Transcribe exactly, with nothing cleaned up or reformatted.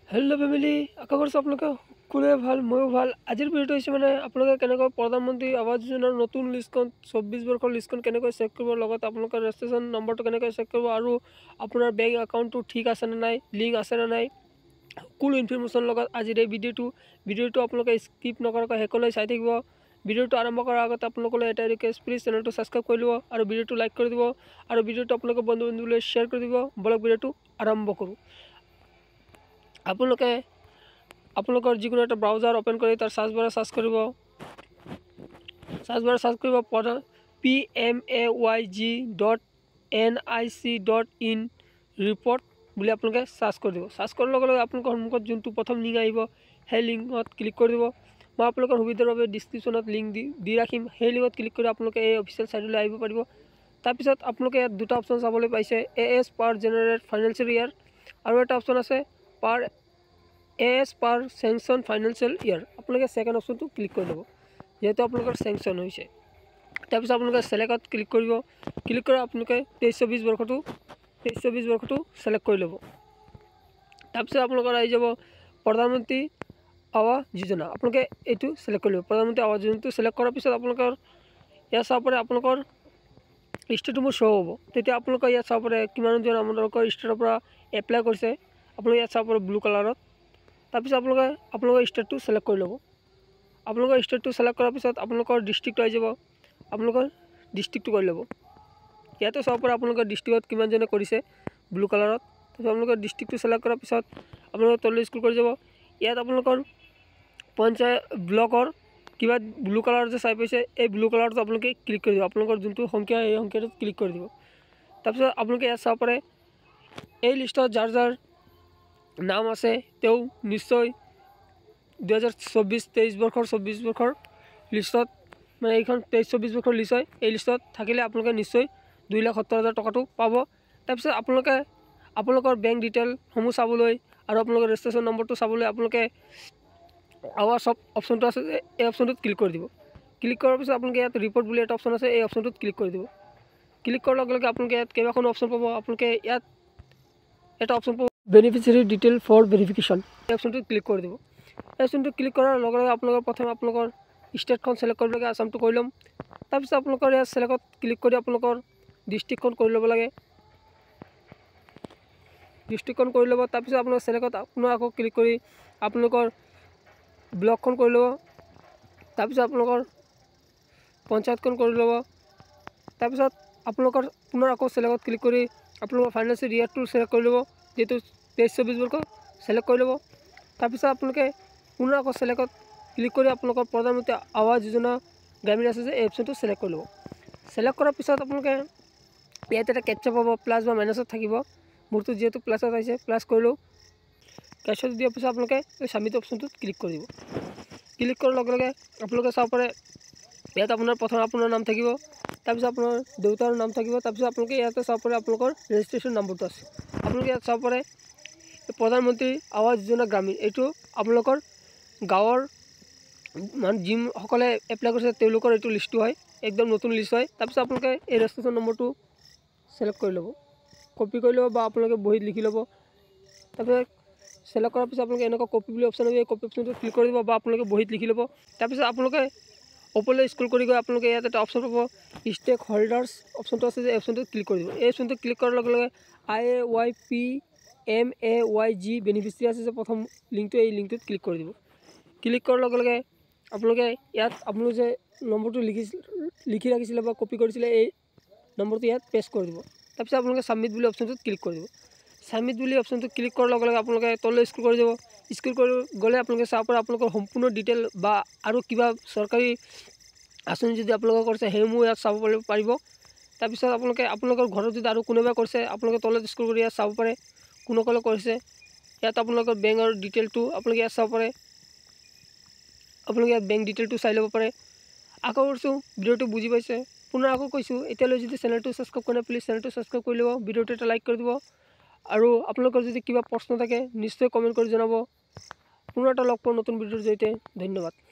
Hello family आशा करছো আপোনালোকে সকলোৱে ভাল ময়ো ভাল। আজিৰ ভিডিঅ'টো হৈছে মানে আপোনালোকে কেনেকৈ প্ৰধানমন্ত্ৰী আৱাস যোজনাৰ নতুন লিষ্টখন চৌব্বিছ বৰ্ষৰ লিষ্টখন কেনেকৈ চেক কৰিব, লগত আপোনালোকৰ ৰেজিষ্ট্ৰেশ্যন নম্বৰটো কেনেকৈ চেক কৰিব আৰু আপোনাৰ বেংক একাউণ্টটো ঠিক আছে নে নাই, লিংক আছে নে নাই, সকলো ইনফৰমেশ্যন লগত আজিৰ এই ভিডিঅ'টো ভিডিঅ'টো আপোনালোকে স্কিপ নকৰাকৈ শেষলৈ চাই থাকিব। ভিডিঅ'টো আৰম্ভ কৰাৰ আগতে আপোনালোকলৈ এটা ৰিকুৱেষ্ট, প্লিজ চেনেলটো ছাবস্ক্ৰাইব কৰি দিব আৰু ভিডিঅ'টো লাইক কৰি দিব আৰু ভিডিঅ'টো আপোনালোকৰ বন্ধু বান্ধৱীলৈ শ্বেয়াৰ কৰি দিব। বলক ভিডিঅ'টো আৰম্ভ কৰোঁ। আপোনালোকে আপোনালোকৰ যিকোনো এটা ব্ৰাউজাৰ ওপেন কৰি তাৰ সাৰ্চ বাৰ সাৰ্চ কৰিব সাৰ্চ বাৰ সাৰ্চ কৰিব P M A Y G dot N I C dot in report বুলি আপোনালোকে সাৰ্চ কৰি দিব। সাৰ্চ কৰাৰ লগে লগে আপোনালোকৰ সন্মুখত যোনটো প্ৰথম লিংক আহিব সেই লিংকত ক্লিক কৰি দিব। মই আপোনালোকৰ সুবিধাৰ বাবে ডিছক্ৰিপশ্যনত লিংক দি দি ৰাখিম, সেই লিংকত ক্লিক কৰি আপোনালোকে এই অফিচিয়েল চাইটলৈ আহিব পাৰিব। তাৰপিছত আপোনালোকে ইয়াত দুটা অপশ্যন চাবলৈ পাইছে, as per generate financial year আৰু এটা অপশ্যন আছে per as per sanction financial year. আপোনালোকে ছেকেণ্ড অপশ্যনটো ক্লিক কৰি ল'ব যিহেতু আপোনালোকৰ চেংচন হৈছে। তাৰপিছত আপোনালোকে ছেলেক্টত ক্লিক কৰিব, ক্লিক কৰি আপোনালোকে তেইছ চৌবিছ বৰ্ষটো তেইছ চৌবিছ বৰ্ষটো ছেলেক্ট কৰি ল'ব। তাৰপিছত আপোনালোকৰ আহি যাব প্ৰধানমন্ত্ৰী আৱাস যোজনা, আপোনালোকে এইটো ছেলেক্ট কৰি ল'ব। প্ৰধানমন্ত্ৰী আৱাস যোজনাটো ছেলেক্ট কৰাৰ পিছত আপোনালোকৰ ইয়াত চাব পাৰে আপোনালোকৰ ষ্টেটটো মোৰ শ্ব' হ'ব। তেতিয়া আপোনালোকৰ ইয়াত চাব পাৰে কিমানজন আপোনালোকৰ ষ্টেটৰ পৰা এপ্লাই কৰিছে, আপোনালোকে ইয়াত চাব পাৰে ব্লু কালাৰত। তাৰপিছত আপোনালোকে আপোনালোকৰ ষ্টেটটো ছেলেক্ট কৰি ল'ব। আপোনালোকৰ ষ্টেটটো ছেলেক্ট কৰাৰ পিছত আপোনালোকৰ ডিষ্ট্ৰিক্টটো আহি যাব, আপোনালোকৰ ডিষ্ট্ৰিক্টটো কৰি ল'ব। ইয়াতে চাব পাৰে আপোনালোকৰ ডিষ্ট্ৰিক্টত কিমানজনে কৰিছে ব্লু কালাৰত। তাৰপিছত আপোনালোকৰ ডিষ্ট্ৰিক্টটো ছেলেক্ট কৰাৰ পিছত আপোনালোকৰ তললৈ স্ক্ৰল কৰি যাব। ইয়াত আপোনালোকৰ পঞ্চায়ত ব্লকৰ কিবা ব্লু কালাৰ যে চাই পাইছে, এই ব্লু কালাৰটো আপোনালোকে ক্লিক কৰি দিব। আপোনালোকৰ যোনটো সংখ্যা এই সংখ্যাটোত ক্লিক কৰি দিব। তাৰপিছত আপোনালোকে ইয়াত চাব পাৰে এই লিষ্টত যাৰ যাৰ নাম আছে তেওঁ নিশ্চয় দুহেজাৰ চৌব্বিছ তেইছ বৰ্ষৰ চৌব্বিছ বৰ্ষৰ লিষ্টত, মানে এইখন তেইছ চৌব্বিছ বৰ্ষৰ লিষ্ট হয়। এই লিষ্টত থাকিলে আপোনালোকে নিশ্চয় দুই লাখ সত্তৰ হাজাৰ টকাটো পাব। তাৰপিছত আপোনালোকে আপোনালোকৰ বেংক ডিটেইলসমূহ চাবলৈ আৰু আপোনালোকৰ ৰেজিষ্ট্ৰেশ্যন নম্বৰটো চাবলৈ আপোনালোকে আৱাস অপ অপশ্যনটো আছে যে এই অপশ্যনটোত ক্লিক কৰি দিব। ক্লিক কৰাৰ পিছত আপোনালোকে ইয়াত ৰিপৰ্ট বুলি এটা অপশ্যন আছে, এই অপশ্যনটোত ক্লিক কৰি দিব। ক্লিক কৰাৰ লগে লগে আপোনালোকে ইয়াত কেইবাখনো অপশ্যন পাব। আপোনালোকে ইয়াত এটা অপশ্যন পাব বেনিফিচিয়াৰী ডিটেইল ফৰ ভেৰিফিকেশ্যন, এই অপশ্যনটোত ক্লিক কৰি দিব। এই অপশ্যনটো ক্লিক কৰাৰ লগে লগে আপোনালোকৰ প্ৰথমে আপোনালোকৰ ষ্টেটখন ছিলেক্ট কৰিব লাগে, আসামটো কৰি ল'ম। তাৰপিছত আপোনালোকৰ ইয়াত ছিলেক্টত ক্লিক কৰি আপোনালোকৰ ডিষ্ট্ৰিক্টখন কৰি ল'ব লাগে, ডিষ্ট্ৰিক্টখন কৰি ল'ব। তাৰপিছত আপোনালোকৰ ছিলেক্টত আপোনাৰ আকৌ ক্লিক কৰি আপোনালোকৰ ব্লকখন কৰি ল'ব। তাৰপিছত আপোনালোকৰ পঞ্চায়তখন কৰি ল'ব। তাৰপিছত আপোনালোকৰ পুনৰ আকৌ ছিলেক্টত ক্লিক কৰি আপোনালোকৰ ফাইনেন্সিয়েল ইয়াৰটো ছিলেক্ট কৰি ল'ব, যিহেতু তেইছ চৌব্বিছ বৰ্ষ ছিলেক্ট কৰি ল'ব। তাৰপিছত আপোনালোকে পুনৰ আকৌ ছিলেক্টত ক্লিক কৰি আপোনালোকৰ প্ৰধানমন্ত্ৰী আৱাস যোজনা গ্ৰামীণ আছে যে এই অপশ্যনটো ছিলেক্ট কৰি ল'ব। ছিলেক্ট কৰাৰ পিছত আপোনালোকে ইয়াত এটা কেপচা পাব, প্লাছ বা মাইনাছত থাকিব। মোৰটো যিহেতু প্লাছত আহিছে প্লাছ কৰিলোঁ। কেপচাটো দিয়াৰ পিছত আপোনালোকে এই ছাবমিট অপশ্যনটোত ক্লিক কৰি দিব। ক্লিক কৰাৰ লগে লগে আপোনালোকে চাব পাৰে ইয়াত আপোনাৰ প্ৰথম আপোনাৰ নাম থাকিব, তাৰপিছত আপোনাৰ দেউতাৰ নাম থাকিব। তাৰপিছত আপোনালোকে ইয়াতে চাব পাৰে আপোনালোকৰ ৰেজিষ্ট্ৰেশ্যন নম্বৰটো আছে। আপোনালোকে ইয়াত চাব পাৰে প্ৰধানমন্ত্ৰী আৱাস যোজনা গ্ৰামীণ, এইটো আপোনালোকৰ গাঁৱৰ মানে যিসকলে এপ্লাই কৰিছে তেওঁলোকৰ এইটো লিষ্টটো হয়, একদম নতুন লিষ্ট হয়। তাৰপিছত আপোনালোকে এই ৰেজিষ্ট্ৰেশ্যন নম্বৰটো ছিলেক্ট কৰি ল'ব, কপি কৰি ল'ব বা আপোনালোকে বহীত লিখি ল'ব। তাৰপিছত ছিলেক্ট কৰাৰ পিছত আপোনালোকে এনেকুৱা কপি বুলি অপশ্যন আহিব, এই কপি অপশ্যনটো ক্লিক কৰি দিব বা আপোনালোকে বহীত লিখি ল'ব। তাৰপিছত আপোনালোকে ওপৰলৈ স্ক্ৰল কৰি গৈ আপোনালোকে ইয়াত এটা অপশ্যন পাব ষ্টেক হোল্ডাৰ্ছ, অপশ্যনটো আছে যে এই অপশ্যনটো ক্লিক কৰি দিব। এই অপশ্যনটো ক্লিক কৰাৰ লগে লগে I A Y P M A Y G beneficiary আছে যে প্ৰথম লিংকটো, এই লিংকটোত ক্লিক কৰি দিব। ক্লিক কৰাৰ লগে লগে আপোনালোকে ইয়াত আপোনালোকে যে নম্বৰটো লিখিছিল লিখি ৰাখিছিলে বা কপি কৰিছিলে এই নম্বৰটো ইয়াত পেষ্ট কৰি দিব। তাৰপিছত আপোনালোকে ছাবমিট বুলি অপশ্যনটোত ক্লিক কৰি দিব। ছাবমিট বুলি অপশ্যনটো ক্লিক কৰাৰ লগে লগে আপোনালোকে তললৈ স্ক্ৰল কৰি যাব। স্ক্ৰল কৰি গ'লে আপোনালোকে চাব পাৰে আপোনালোকৰ সম্পূৰ্ণ ডিটেইল বা আৰু কিবা চৰকাৰী আঁচনি যদি আপোনালোকে কৰিছে সেইসমূহ ইয়াত চাব পাৰিব। তাৰপিছত আপোনালোকে আপোনালোকৰ ঘৰত যদি আৰু কোনোবা কৰিছে আপোনালোকে তলত স্ক্ৰল কৰি ইয়াত চাব পাৰে কোনসকলে কৰিছে। ইয়াত আপোনালোকৰ বেংকৰ ডিটেইলটো আপোনালোকে ইয়াত চাব পাৰে, আপোনালোকে ইয়াত বেংক ডিটেইলটো চাই ল'ব পাৰে। আশা কৰিছোঁ ভিডিঅ'টো বুজি পাইছে। পুনৰ আকৌ কৈছোঁ, এতিয়ালৈ যদি চেনেলটো ছাবস্ক্ৰাইব কৰা নাই প্লিজ চেনেলটো ছাবস্ক্ৰাইব কৰি ল'ব, ভিডিঅ'টো এটা লাইক কৰি দিব আৰু আপোনালোকৰ যদি কিবা প্ৰশ্ন থাকে নিশ্চয় কমেণ্ট কৰি জনাব। পুনৰ এটা লগ পাম নতুন ভিডিঅ'ৰ জৰিয়তে। ধন্যবাদ।